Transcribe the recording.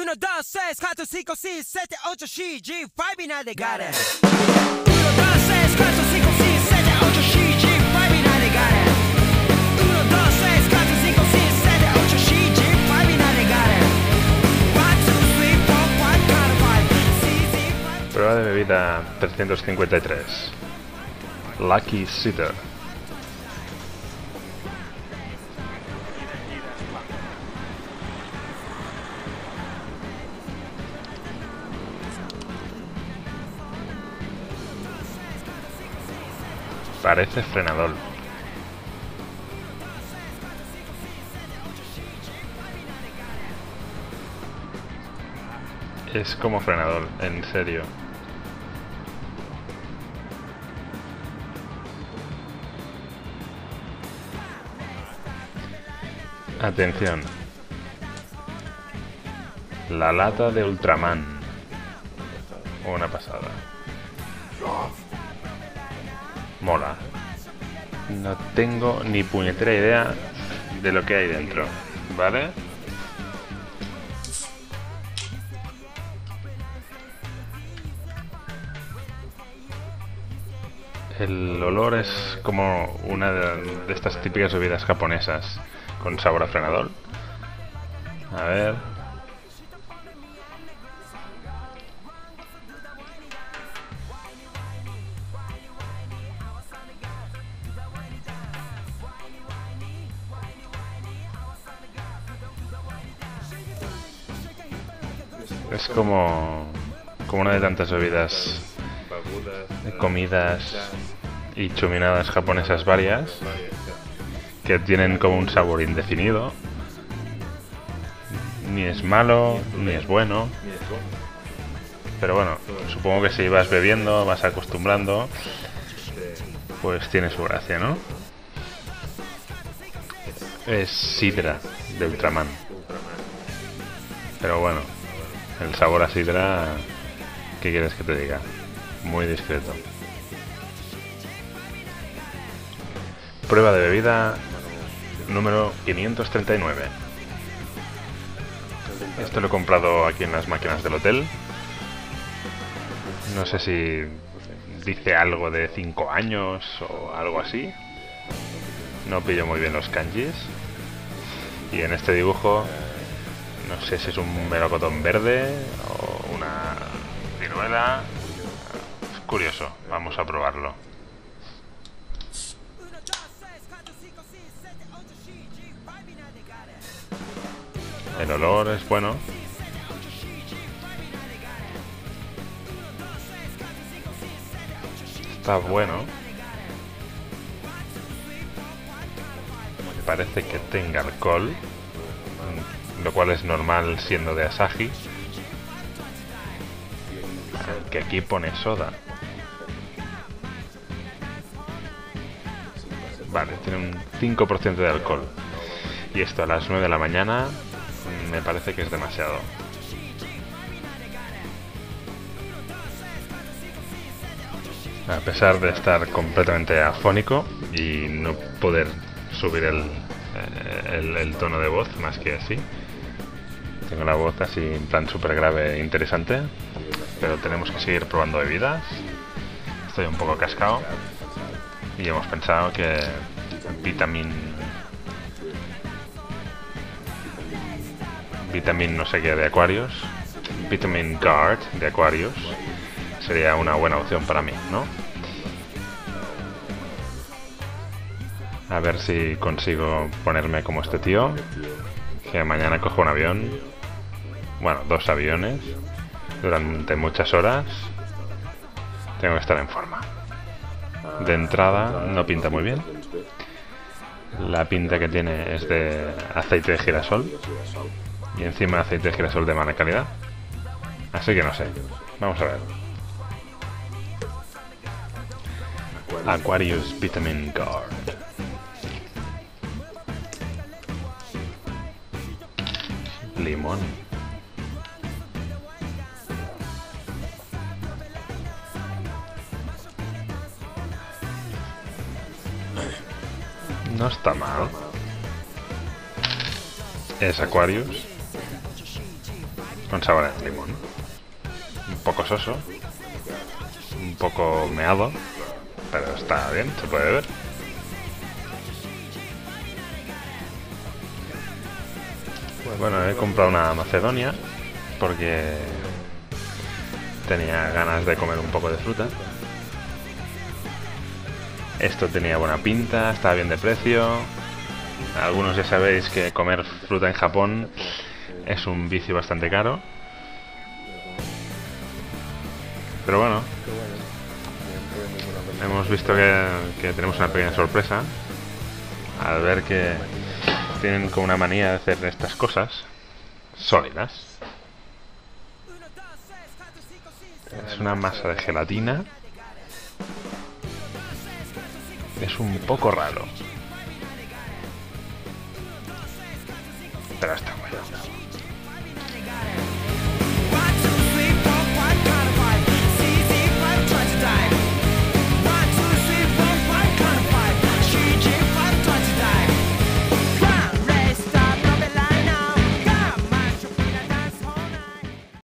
1, 2, 3, 4, 5, 6, 7, 8, G5 y nadie got it. 1, 2, 3, 4, 5, 6, 7, 8, G5 y nadie got it. 1, 2, 3, 4, 5, 6, 7, 8, G5 y nadie got it. 1, 2, 3, 4, 5, 5, 6, 7. Prueba de bebida 353. Lucky Cider. Parece frenador. Es como frenador, en serio. Atención. La lata de Ultraman. Una pasada. Mola. No tengo ni puñetera idea de lo que hay dentro, ¿vale? El olor es como una de estas típicas bebidas japonesas con sabor a frenador. A ver. Es como una de tantas bebidas, comidas y chuminadas japonesas varias que tienen como un sabor indefinido. Ni es malo, ni es bueno. Pero bueno, supongo que si vas bebiendo, vas acostumbrando, pues tiene su gracia, ¿no? Es sidra de Ultraman. Pero bueno, el sabor a sidra, ¿qué quieres que te diga? Muy discreto. Prueba de bebida número 539. Esto lo he comprado aquí en las máquinas del hotel. No sé si dice algo de 5 años o algo así. No pillo muy bien los kanjis. Y en este dibujo no sé si es un melocotón verde o una ciruela. Es curioso, vamos a probarlo. El olor es bueno. Está bueno. Parece que tenga alcohol, lo cual es normal siendo de Asahi, que aquí pone soda. Vale, tiene un 5% de alcohol. Y esto a las 9 de la mañana me parece que es demasiado. A pesar de estar completamente afónico y no poder subir el tono de voz más que así, tengo la voz así en plan súper grave e interesante, pero tenemos que seguir probando bebidas. Estoy un poco cascado y hemos pensado que vitamin no sé qué de Aquarius, Vitamin Guard de Aquarius sería una buena opción para mí, ¿no? A ver si consigo ponerme como este tío, que mañana cojo un avión, bueno, 2 aviones, durante muchas horas. Tengo que estar en forma. De entrada no pinta muy bien. La pinta que tiene es de aceite de girasol, y encima aceite de girasol de mala calidad. Así que no sé, vamos a ver. Aquarius Vitamin Guard. Limón. No está mal. Es Aquarius. con sabor a limón. Un poco soso, un poco meado, pero está bien, se puede ver. Bueno, he comprado una macedonia porque tenía ganas de comer un poco de fruta. Esto tenía buena pinta, estaba bien de precio. Algunos ya sabéis que comer fruta en Japón es un vicio bastante caro. Pero bueno, hemos visto que tenemos una pequeña sorpresa al ver que tienen como una manía de hacer estas cosas sólidas. Es una masa de gelatina. Es un poco raro, pero está bueno.